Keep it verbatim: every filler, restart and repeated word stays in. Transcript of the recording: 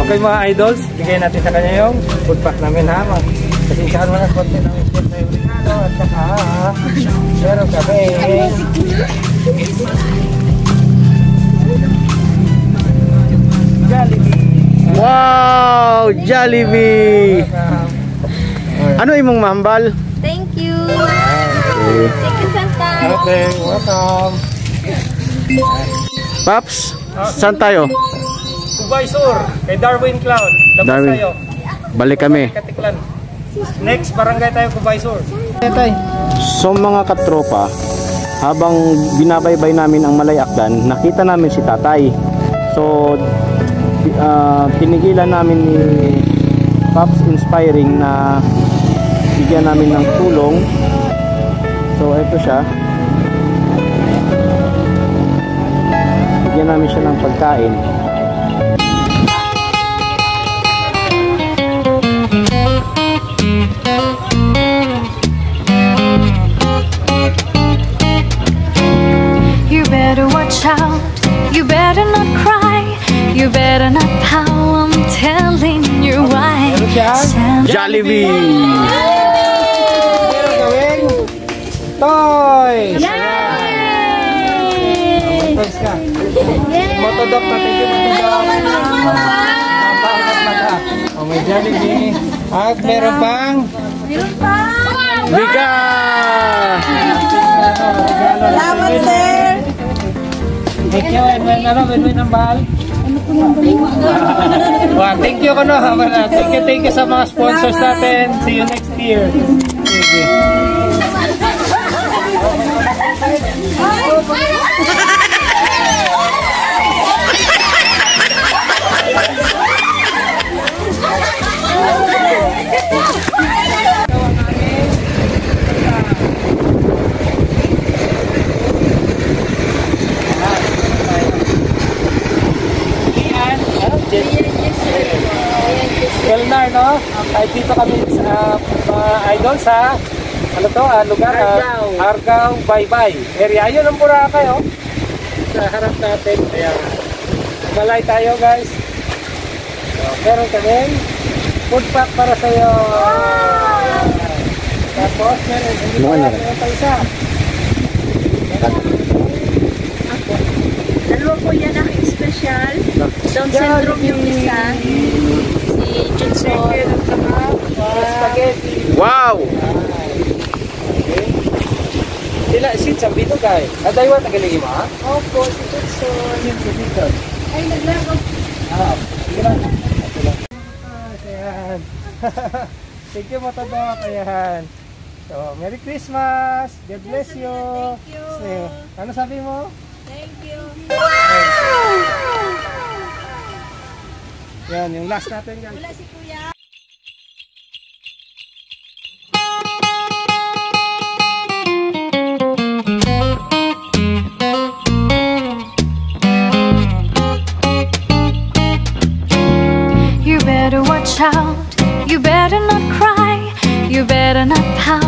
Okay mga idols, bigay natin sa kanya yung food pack namin ha. Pasensyahan mo na konti ng food na yung regalo at saka meron kami Jollibee. Wow! Jollibee! Ano imong mahambal? Thank you. Okay. Thank you, Santa. Okay, welcome. Paps, saan tayo? Cubay Sur, kay Darwin Cloud. Labas Darwin. tayo. Balik kami. Katiklan. Next, barangay tayo Cubay Sur. So mga katropa, habang binabaybay namin ang Malayakdan, nakita namin si tatay. So, uh, pinigilan namin ni Paps Inspiring na bigyan namin ng tulong. So, ito siya. Bigyan namin siya ng pagkain. You better watch out, you better not cry, you better not pout, I'm telling you why. Jollibee! Meron gawing toys! Toys ka. Motodok natin yun. Oh, may Jollibee. At meron pang Meron pa. Bigas! Salamat, sir. thank you. And when, ano, when, when ang bahal? Wow, thank you ko no. Thank you, thank you sa mga sponsors natin. See you next year. Sige. Elnar, no? Kahit dito kami sa mga idol sa ano to, uh, lugar, uh, Argao, Baybay area. Ayun ang Boracay, oh. Sa harap natin. Ayan. Malay tayo, guys. So, meron kami food pack para sa iyo. Tapos, meron. Hindi ko yan. Meron pa isa. Dalawa po yan ang special. Down syndrome yung isa. Si Johnson. Spaghetti. Wow! Sila, sit sa bito kay. Adaywa tagaligi mo, ha? Opo, si Johnson. Sit sa bito. Ay, naglakot. Ah, sige lang. Ayan. Thank you, Motodok. Ayan. So, Merry Christmas. God bless you. Thank you. Sige. Ano sabi mo? Thank you. Yan, yung last natin, guys. Wala si Kuya. You better watch out, you better not cry, you better not pout,